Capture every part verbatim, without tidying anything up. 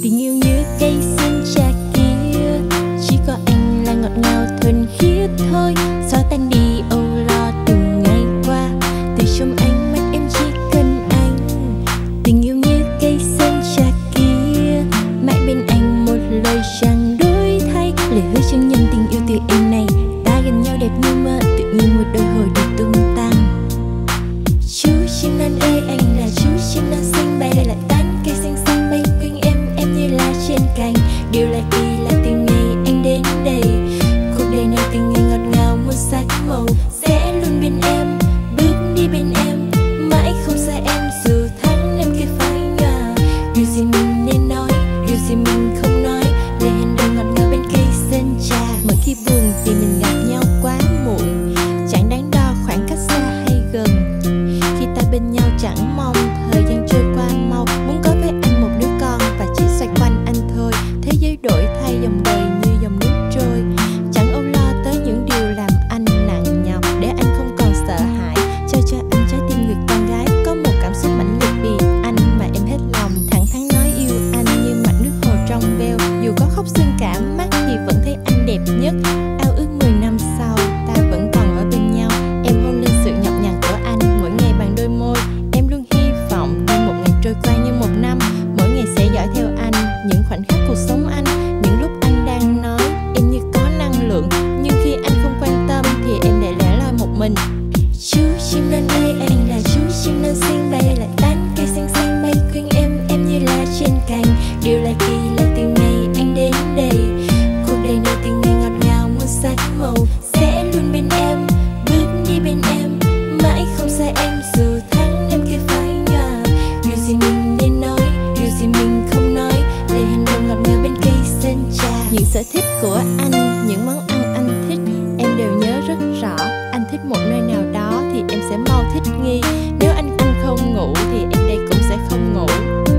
Tình yêu như cây sơn trà kia, chỉ có anh là ngọt ngào thuần khiết thôi, xóa tan đi âu lo từng ngày qua. Từ trong ánh mắt em chỉ cần anh. Tình yêu như cây sơn trà kia, mãi bên anh một lời chẳng đổi thay. Lời hứa chứng nhân tình yêu từ em này, ta gần nhau đẹp như mơ, tự nhiên một đôi hồi được tung tăng. Chú chim non ơi, anh là chú chim non xinh bay lại tán cây xanh xanh bay quanh em, em như lá trên cành. Điều là kỳ lạ từ ngày anh đến đây, cuộc đời này từng ngày ngọt ngào muôn sắc màu, sẽ luôn bên em, bước đi bên em, mãi không xa em dù tháng năm kia phai nhòa. Điều gì mình nên nói, điều gì mình không nói, lời hẹn đầu ngọt ngào bên cây sơn trà. Mỗi khi buồn thì mình gặp nhau quá muộn, chẳng đáng đo khoảng cách xa hay gần. Khi ta bên nhau chẳng mong thời gian trôi qua mau, muốn có với anh một đứa con và chỉ xoay quanh anh thôi. Thế giới đổi thay dòng đời như dòng nước trôi, chẳng âu lo tới những điều làm anh nặng nhọc, để anh không còn sợ hãi, cho cho anh trái tim người con gái có một cảm xúc mãnh liệt vì anh mà em hết lòng. Thẳng thắn nói yêu anh như mặt nước hồ trong veo, dù có khóc sưng cả mắt thì vẫn thấy anh đẹp nhất. Ao ước mười năm sau ta vẫn còn ở bên nhau, em hôn lên sự nhọc nhằn của anh mỗi ngày bằng đôi môi. Em luôn hy vọng nên một ngày trôi qua như một năm, mỗi ngày sẽ dõi theo anh những khoảnh khắc cuộc sống anh. Những lúc anh đang nói em như có năng lượng, nhưng khi anh không quan tâm thì em lại lẻ loi một mình. Chú chim non ơi, anh là chú chim non xinh bay lại tán cây xanh xanh bay quanh em, em như lá trên cành. Điều là kỳ lạ từ ngày anh đến đây, cuộc đời này từng ngày ngọt ngào muôn sắc màu, sẽ luôn bên em, bước đi bên em, mãi không xa em dù tháng năm kia phai nhòa. Điều gì mình nên nói, điều gì mình không nói, lời hẹn đầu ngọt ngào bên cây sơn trà. Những sở thích của anh, những món ăn anh thích, em đều nhớ rất rõ. Anh thích một nơi nào đó thì em sẽ mau thích nghi, nếu anh anh không ngủ thì em đây cũng sẽ không ngủ.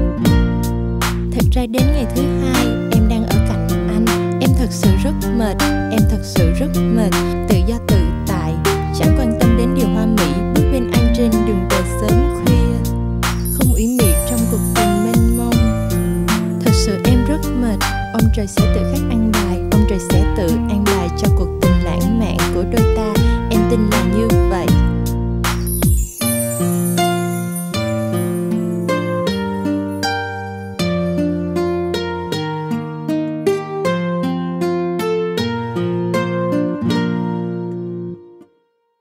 Thật ra đến ngày thứ hai em đang ở cạnh anh, em thật sự rất mệt, em thật sự rất mệt. Tự do tự tại, chẳng quan tâm đến điều hoa mỹ, bước bên anh trên đường về sớm khuya, không ủy mị trong cuộc tình mênh mông. Thật sự em rất mệt, ông trời sẽ tự khắc ăn bài, ông trời sẽ tự an bài cho cuộc tình lãng mạn của đôi ta. Em tin là như